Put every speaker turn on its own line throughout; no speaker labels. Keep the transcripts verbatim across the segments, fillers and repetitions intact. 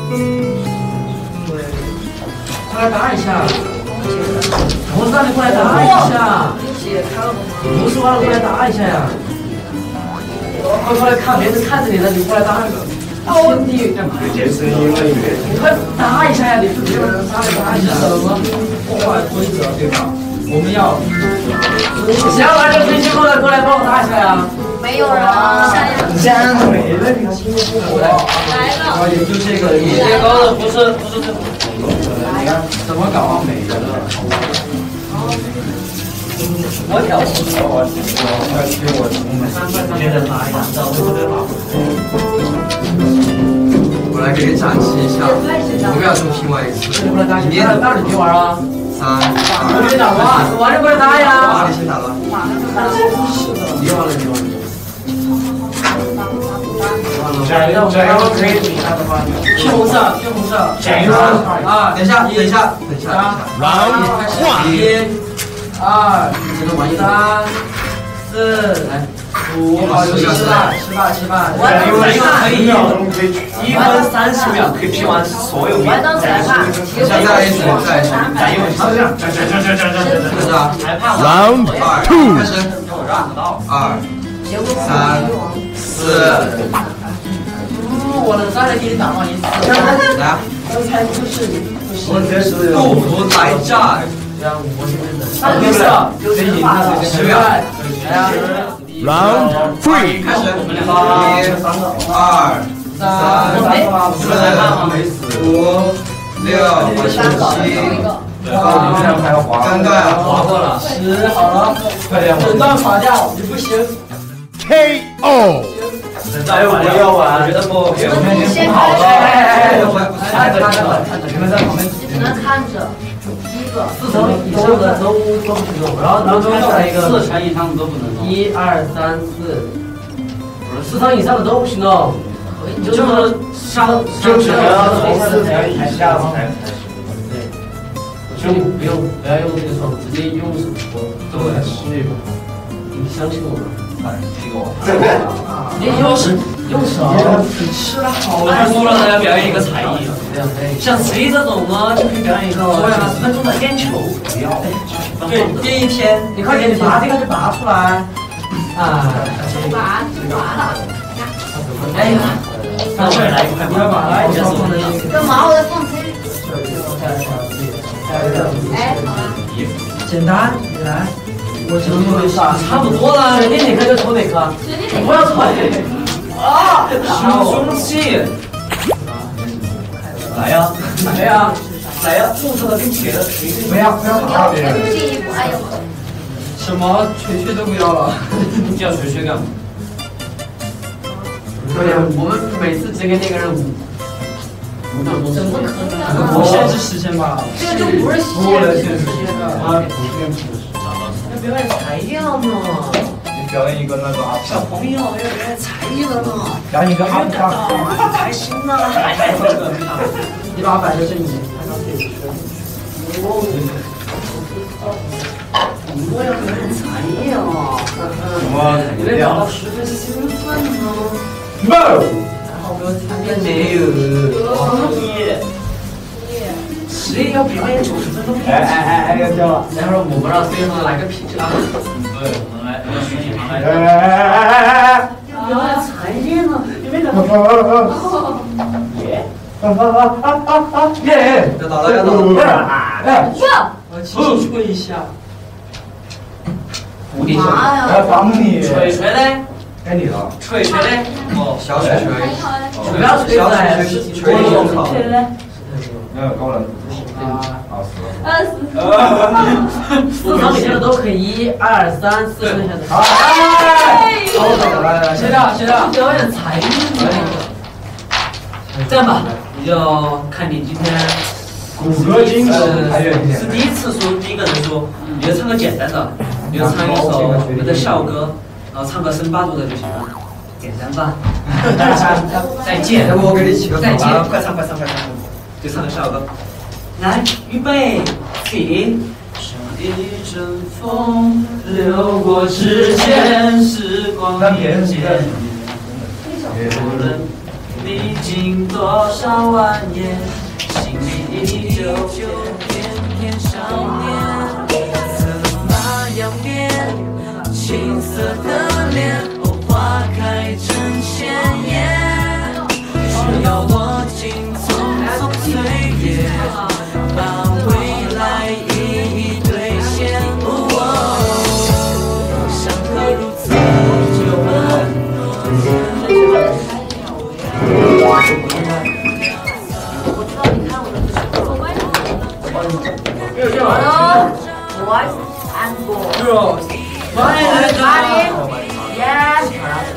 过来打一下。我让你过来打一下。不是让你过来打一下呀。我过来看别人看着你了，你过来打一个。哦，你你快打一下呀！你不给我打打一下什么破坏规则对吧？我们要想玩的飞机过来过来帮我打一下呀！
没有人啊！
加没了，你看辛苦我了。来了。也就这个，你这高的不是不是这种。你看怎么搞啊？没了。我调戏我，我要给我充满。现在打一下，知道对不对吧？
我来给你展示一下五秒钟拼完一次。
你别打着你玩啊！
三二。
我别打了，我就过来打呀！
你先打了。你完了，你完了。
加油加油！可以比他的话，偏红色，偏红色。加油啊！
等一下，等一下，等一下。
一、二、三、四，来。五，好，有失败，失败，失败。
加油！可以，一分三十秒可以拼完所有面。
再来一次，再来一次。
加油！好，这样，这样，这样，这样，这样，
是不是啊
？Round two，
开始。二、三、四。
我能再来给你打吗？一次。
来啊！
刚才不是不是。
我这是不服来战。
这样我这边的。三六六，谁赢了？十秒。来啊！
Round three，
开始。一、二、三、四、五、六、七、八，尴尬啊！
划过了。十，好了，快点，整段划掉，你不行。
K O。
哎，我要玩，我觉得不，我们已经不好了。
哎哎哎，看着看着看着，你们在旁边。
你只能看着。一个。
四层以上的都都不行用，然后然后再来一个。
四层以上的都不能用。
一二三四，四层以上的都不行动，就是上
就只能从四层以下才才行。
对，就不用不要用这个手，直接用手搓，这么对吧？你相信我吗？
这个我。
你用手用手，你吃了好多。
输了呢要表演一个才艺，
像谁这种呢，就可以表演一个二十分钟的颠球。不要，对，颠一天，你快点，你拔这个就拔出来。啊，
拔拔了。
哎呀，
那我也来一块吧，
来，我先放在这
干嘛？我在放飞。哎，好了。
简单，你来。我只能做一下，差不多了。随便哪颗就抽哪颗，不要抽。啊！
凶器。来呀！
来呀！
来呀！重色的并且的，
不要不要打别人。
进一步，哎呦！
什么锤锤都不要了？
你要锤锤干嘛？
对呀，我们每次只给那个人五。
怎么可能？
不限制时间吧？
这个就不是
限制时间的。
啊，不限制。
要表演材料呢。
你表演一个那个啊，
小朋友要表演才艺了呢。
表演一个阿布达。
开心了。你把它摆在这里面，看到自己的。我要表演才艺哦。
什么？
你得搞到十分兴奋呢。
No。
还好没有参加没有。谁要表演九十分钟？
哎哎哎哎，要掉了！
待会儿我们让 C 方来个脾气啊！
对，我们来，我们徐锦航来。
哎哎哎哎哎！
表演才艺呢？你没等到。耶！啊啊啊啊啊！耶！
要倒了，要倒了！
哎，我轻轻吹一下。
无敌小，我要帮你。
锤锤嘞？
该你了。
锤锤嘞？
哦，小锤锤。
不要锤出来，
锤用好。
没有够了。
啊，
好死了。
二十。
四层以下的都可以，一二三四，剩下的。
哎！好的，来来来，
歇掉歇掉。表演才艺。这样吧，你就看你今天。
骨骼精神还有一点。
是第一次输，第一个人输，你就唱个简单的，你就唱一首我们的校歌，然后唱个升八度的就行了，简单吧。再见。
要不我给你起个
再见。
快唱快唱快唱！
就唱个校歌。来，预备，起。像一阵风流过指尖，时光一渐无人。 历经多少万年，心里依旧天天想念。策马扬鞭，青涩的脸，哦，花开成鲜艳。只要握紧匆匆岁月，把未来一一兑现。相隔如此久很多年。
Hello, boys and girls.
Girls，欢迎来到。
Yes.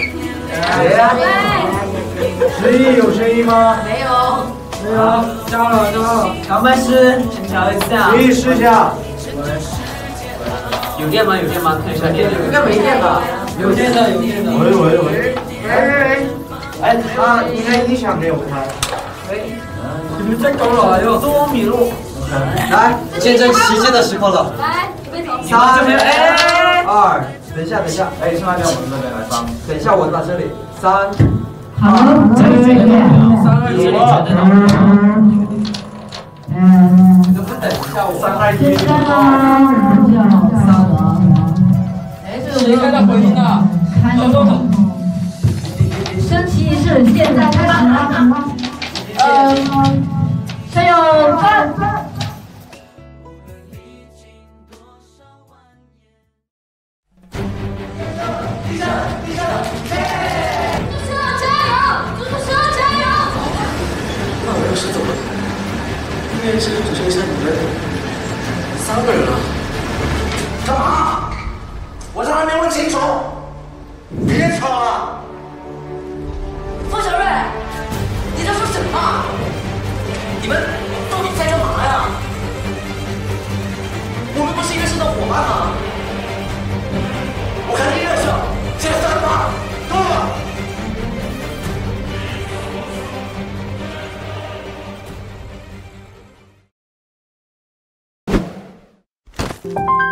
声音有声音吗？
没有。
没有，交了交了。刚开始，先调一下。
可以试一下。
有电吗？有电吗？看一下电。
应该没电吧？
有电的，有电的。
喂喂喂。
喂，
哎，他应该音响没有开。
你们在搞哪哟？多米路。
来，见证奇迹的时刻了。
来，准备走。
三，
哎，
二，等一下，等一下，
哎，是那边我们这边来放。
等一下，我到这里。三，
好，这个这个
三二一，
能不等一下我？
三二一。
接下来我们就要
哎，这
谁开的回音啊？
开始升旗仪式现在开始。呃，先有三。
今天是主持人像你们三个人啊？干嘛？我这还没问清楚，别吵了！
方小瑞，你在说什么？
你们到底在干嘛呀？我们不是应该是到伙伴吗？我看你热笑，现在干嘛？够了！
you